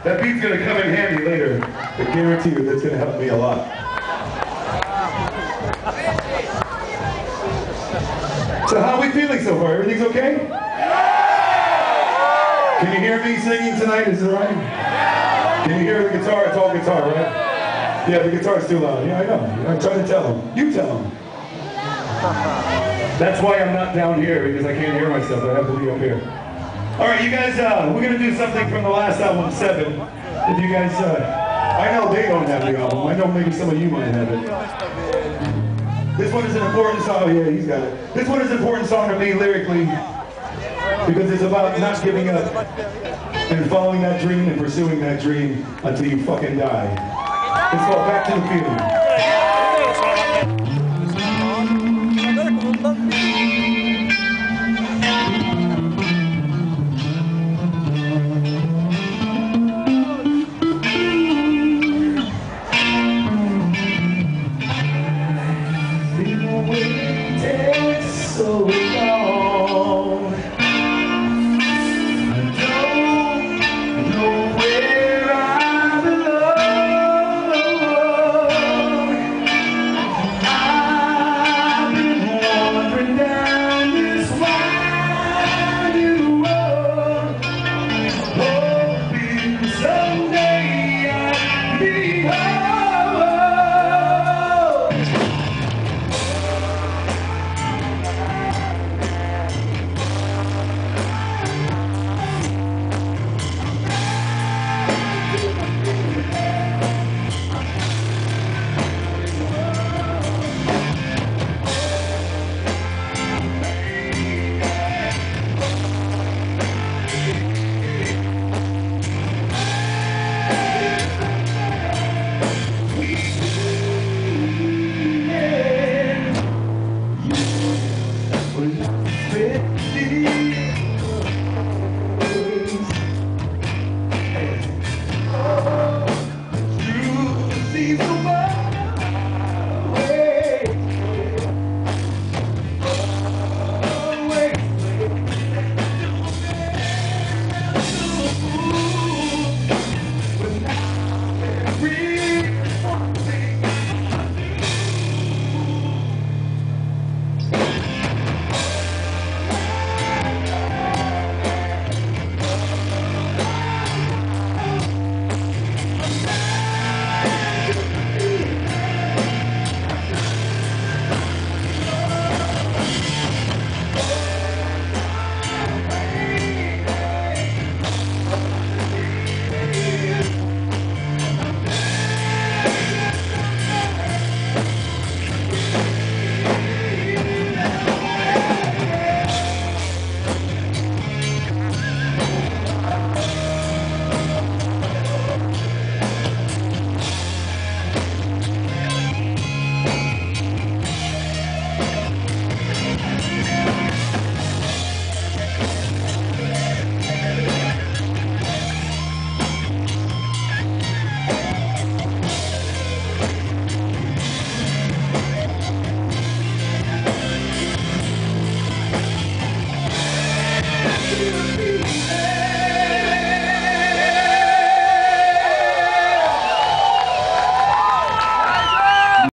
That beat's gonna come in handy later. I guarantee you that's gonna help me a lot. So how are we feeling so far? Everything's okay? Can you hear me singing tonight? Is it right? Can you hear the guitar? It's all guitar, right? Yeah, the guitar's too loud. Yeah, I know. I'm trying to tell them. You tell them. That's why I'm not down here, because I can't hear myself. I have to be up here. All right, you guys, we're going to do something from the last album, 7. If you guys, I know they don't have the album. I know maybe some of you might have it. This one is an important song. Oh, yeah, he's got it. This one is an important song to me lyrically, because it's about not giving up and following that dream and pursuing that dream until you fucking die. It's called Back to the Feeling.